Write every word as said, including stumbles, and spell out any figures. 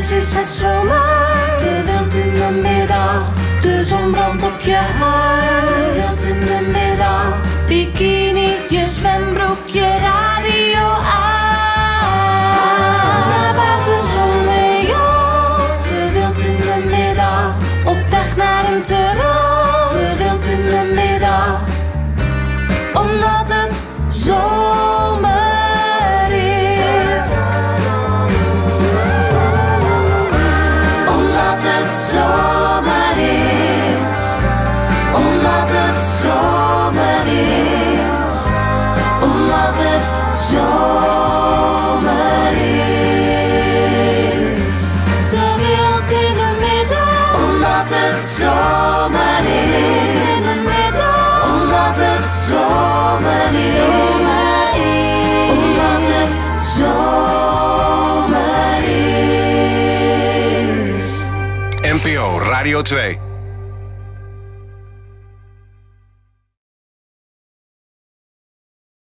Ineens is het zomer, de wind in de middag. De zon brandt op je huid, de wind in de middag. Bikini, je zwembroek, je radio aan. Naar buiten zonder jas, de wind in de middag. Op weg naar een terras, de wind in de middag. Omdat het zomer is. Omdat het zomer is. Omdat het zomer is. Omdat het zomer is. De wereld in de middag. Omdat het zomer is. In de middag. Omdat het zomer is. Omdat het zomer is. N P O Radio twee.